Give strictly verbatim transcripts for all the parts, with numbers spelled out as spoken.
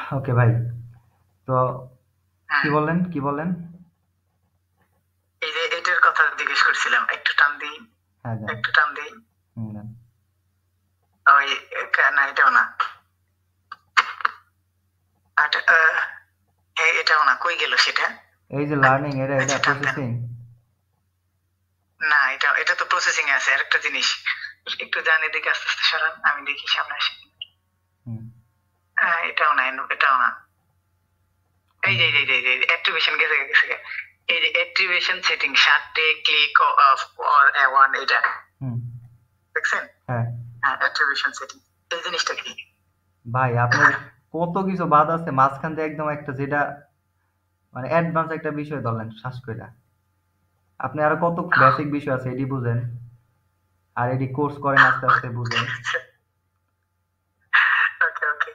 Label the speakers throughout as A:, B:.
A: ওকে ভাই। তো কি
B: হ্যাঁ,
A: বললেন? কি বললেন?
B: এই যে এটার কথা জিজ্ঞেস করছিলাম। একটু টান দিই,
A: হ্যাঁ, দেন।
B: একটু টান দিই।
A: হুম, দেন।
B: ওই কা- না এটাও না। আট- আহ, হ্যাঁ এটাও না, কই গেল সেটা?
A: এই যে লার্নিং এটা এটা
B: আচ্ছা টান দেন।
A: প্রসেসিং।
B: না, এটা এটা তো প্রসেসিং এ আছে। আরেকটা জিনিস, একটু যান এদিকে, আস্তে আস্তে সরান, আমি দেখি সামনে আসে।
A: হুম।
B: হ্যাঁ, এটাও না, এটাও না। এই যে এই যে এই যে অ্যাক্টিভেশন গেছে গেছে গেছে। এই যে অ্যাক্টিভেশন সেটিং, সাতটে ক্লিক অফ অর ওয়ান, এটা
A: হুম।
B: দেখছেন?
A: হ্যাঁ।
B: হ্যাঁ, অ্যাক্টিভেশন সেটিং। এই জিনিসটা কি?
A: ভাই আপনার কত কিছু বাদ আছে মাঝখান দিয়ে একদম একটা যেটা মানে অ্যাডভান্স একটা বিষয় ধরলেন শ্বাস কইরা। আপনি আরো কত বেসিক বিষয় আছে এডি বুঝেন। আর এডি কোর্স করেন আস্তে আস্তে বুঝেন।
B: ওকে ওকে।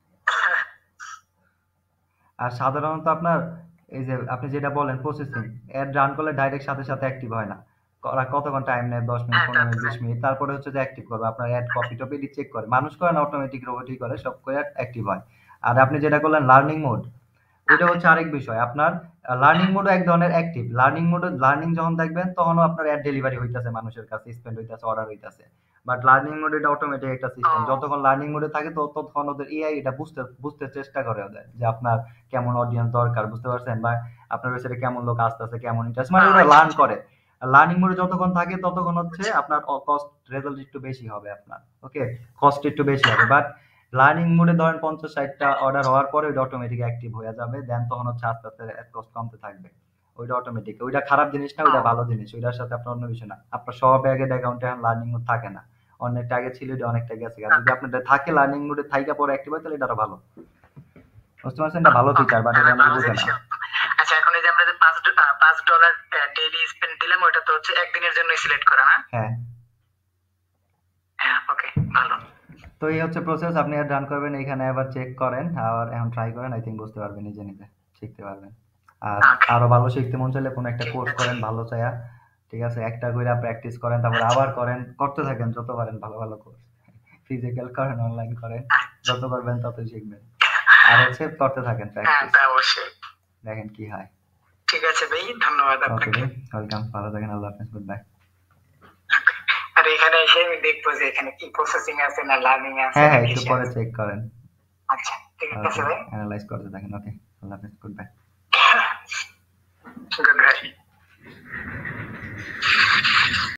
A: আর সাধারণত আপনার এই যে আপনি যেটা বলেন প্রসেসিং, অ্যাড রান করলে ডাইরেক্ট সাথে সাথে অ্যাক্টিভ হয় না। ওরা কতক্ষণ টাইম নেয়? দশ মিনিট,
B: হ্যাঁ তা
A: পনেরো
B: তো
A: মিনিট, বিশ
B: জানি।
A: মিনিট। তারপরে হচ্ছে যে অ্যাক্টিভ করবে। আপনার অ্যাড কপি টপি এডি চেক করে। মানুষ করে না, অটোমেটিক রোবটই করে। সব করে অ্যাক্টিভ হয়। আর আপনি যেটা করলেন লার্নিং মোড, ওইটা
B: ওকে।
A: হচ্ছে আরেক বিষয়। আপনার আ লার্নিং
B: হ্যাঁ।
A: মোডও এক ধরনের অ্যাক্টিভ। লার্নিং মোডে লার্নিং যখন দেখবেন তখনও আপনার অ্যাড ডেলিভারি হইতাছে মানুষের কাছে, স্পেন্ড হইতাছে, অর্ডার হইতাছে। বাট লার্নিং মোড এটা অটোমেটিক একটা
B: ও
A: সিস্টেম। যতক্ষণ লার্নিং মোডে থাকে তো ততক্ষণ ওদের এআই এটা বুঝতে বুঝতে চেষ্টা করে ওদের যে আপনার কেমন অডিয়েন্স দরকার, বুঝতে পারছেন? বা আপনার ওয়েবসাইটে কেমন লোক আসতেছে, কেমন ইন্টারেস্ট, মানে
B: ও
A: ওরা
B: আচ্ছা
A: লার্ন
B: আচ্ছা,
A: করে। আর লার্নিং মোডে যতক্ষণ থাকে ততক্ষণ হচ্ছে
B: বুঝছি।
A: আপনার অ কস্ট রেজাল্ট একটু বেশি হবে আপনার। ওকে? কস্ট একটু বেশি হবে। বাট লার্নিং মোডে ধরেন পঞ্চাশ ষাট টা
B: হ্যাঁ
A: অর্ডার হওয়ার পরে ওইটা অটোমেটিক অ্যাক্টিভ হয়ে যাবে। দেন তখন হচ্ছে আস্তে, আস্তে এড কস্ট কমতে থাকবে। ওইটা অটোমেটিক। ওইটা খারাপ জিনিস না,
B: ও
A: ওইটা ভালো জিনিস। ওইটার সাথে আপনার অন্য কিছু না। আপনার সব একের অ্যাকাউন্টে এখন লার্নিং মোড থাকে না। অনেকটা আগে ছিল, এটা অনেকটা গেছে গা। যদি
B: ওকে
A: আপনারটা থাকে লার্নিং মোডে থাইকা পরে অ্যাক্টিভ হয় তাহলে এটা আরো ভালো। বুঝতে পারছেন? এটা ভালো
B: ওকে,
A: ফিচার বাট এটা
B: তাহলে
A: অনেকে
B: ভালো
A: বুঝে না।
B: জিনিসই হতো। আচ্ছা, এখন এই যে আমরা যে পাঁচ পাঁচ ডলার ডেইলি স্পেন্ড দিলাম, ওটা তো হচ্ছে একদিনের জন্য সিলেক্ট করা না?
A: হ্যাঁ।
B: হ্যাঁ ওকে, ভালো।
A: তো এই হচ্ছে প্রসেস। আপনি এড রান করবেন। এখানে আবার চেক করেন। আর এখন ট্রাই করেন। আই থিংক বুঝতে পারবেন নিজে, নিজে। শিখতে পারবেন। আর
B: ওকে,
A: আরো ভালো শিখতে মন চাইলে কোনো একটা
B: ঠিক
A: কোর্স
B: আছে।
A: করেন ভালো চাইয়া। ঠিক আছে? একটা কইরা প্র্যাকটিস করেন, তারপরে
B: আচ্ছা
A: আবার করেন। করতে থাকেন যত পারেন ভালো, ভালো কোর্স। ফিজিক্যাল করেন, অনলাইন করেন।
B: আচ্ছা।
A: যত করবেন ততই শিখবেন। আর হচ্ছে করতে থাকেন
B: হ্যাঁ
A: প্র্যাকটিস।
B: তা অবশ্যই।
A: দেখেন কি হয়।
B: ঠিক আছে ভাই, ধন্যবাদ
A: ওকে
B: আপনাকে।
A: ভাই, ওয়েলকাম। ভালো থাকেন। আল্লাহ হাফেজ। Good by.
B: Okay. আর এখানে এসে আমি দেখবো যে এখানে কি প্রসেসিং আছে, না লার্নিং আছে,
A: হ্যাঁ,
B: না
A: হ্যাঁ, একটু
B: কিসে
A: পরে
B: আছে।
A: চেক করেন।
B: আচ্ছা, ঠিক আছে
A: ওকে,
B: ভাই।
A: এনালাইজ করতে থাকেন। ওকে, আল্লাহ হাফেজ। Good bye.
B: Good by.